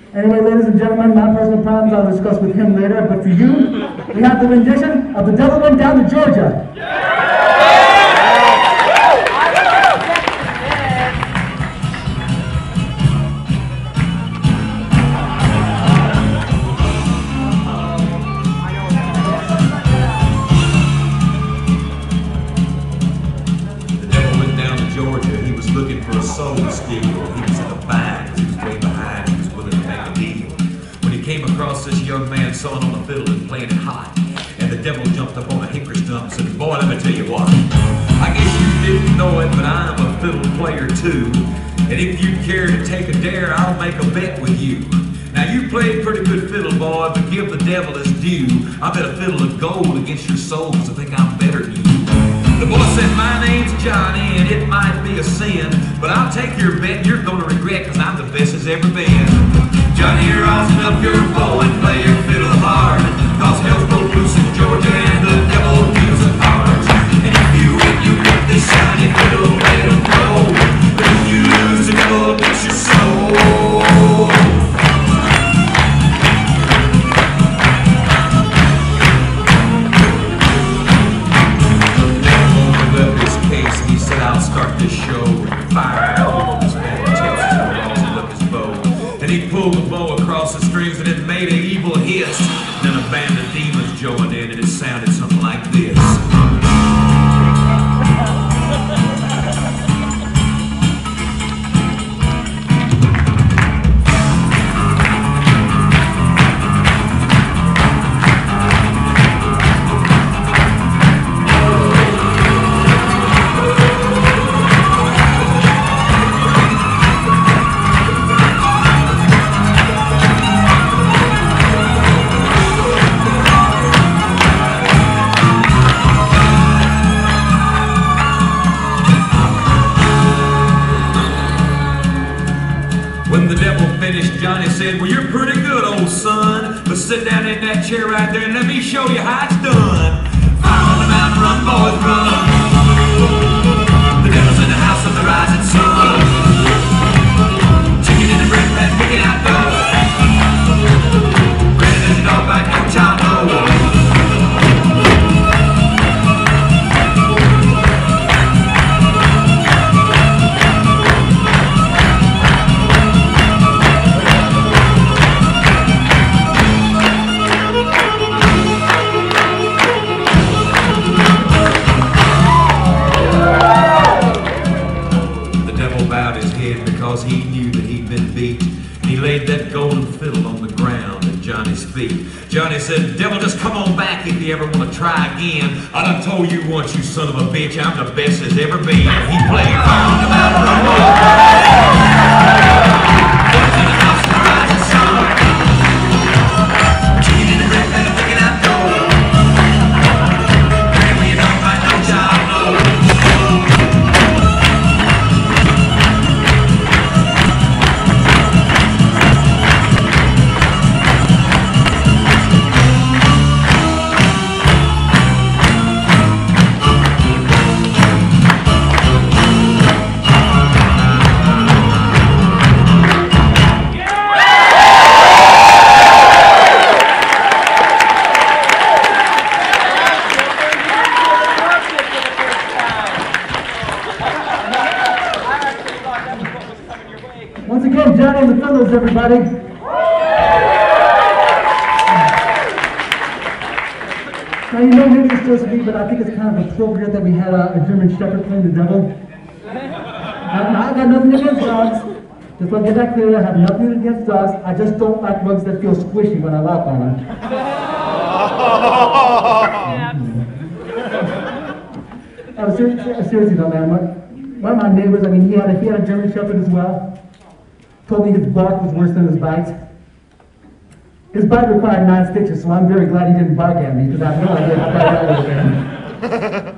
Anyway, ladies and gentlemen, my personal problems I'll discuss with him later, but for you, we have the rendition of The Devil Went Down to Georgia. Looking for a soul to steal. He was in a bind, he was way behind, he was willing to make a deal. When he came across this young man sawing on the fiddle and playing it hot, and the devil jumped up on a hickory stump and said, "Boy, let me tell you what, I guess you didn't know it, but I'm a fiddle player too. And if you'd care to take a dare, I'll make a bet with you. Now you played pretty good fiddle, boy, but give the devil his due. I bet a fiddle of gold against your soul, cause I think I'm better than you." The boy said, "My name's Johnny, and it might be a sin, but I'll take your bet, you're gonna regret, cause I'm the best as ever been. Johnny, you're rosin up your bow and play your fiddle hard, cause hell's broke loose in Georgia and the devil deals the cards. And if you win, you get this shiny fiddle, let him go. But if you lose, the devil gets your soul." He said, "I'll start this show with fire over his fingertips and rosin up his bow." And he pulled the bow across the strings and it made an evil hiss. Then a band of demons joined in and it sounded something like this. Johnny said, "Well, you're pretty good, old son, but sit down in that chair right there and let me show you how it's done. Fire on the mountain, run, boys, run. The devil's in the house of the rising sun. Chicken in the bread pan, picking out dough. Red as a dog bite, no child, no. Because he knew that he'd been beat. He laid that golden fiddle on the ground at Johnny's feet. Johnny said, "Devil, just come on back if you ever want to try again. I done told you once, you son of a bitch, I'm the best as ever been." He played Fire on the Mountain, run, boys, boys in the house of the rising sun. Chicken in the red pan, picking out dough. Grand when you don't find no child, no. Once again, Johnny and the Fiddlers, everybody. Now, you know, maybe it's just me, but I think it's kind of appropriate that we had a German Shepherd playing the devil. Now, I got nothing against dogs. Just want to get that clear. I have nothing against dogs. I just don't like rugs that feel squishy when I lap on them. Seriously though, man, one of my neighbors, I mean, he had a German Shepherd as well. Told me his bark was worse than his bite. His bite required 9 stitches, so I'm very glad he didn't bark at me, because I have no idea how bad that would have been.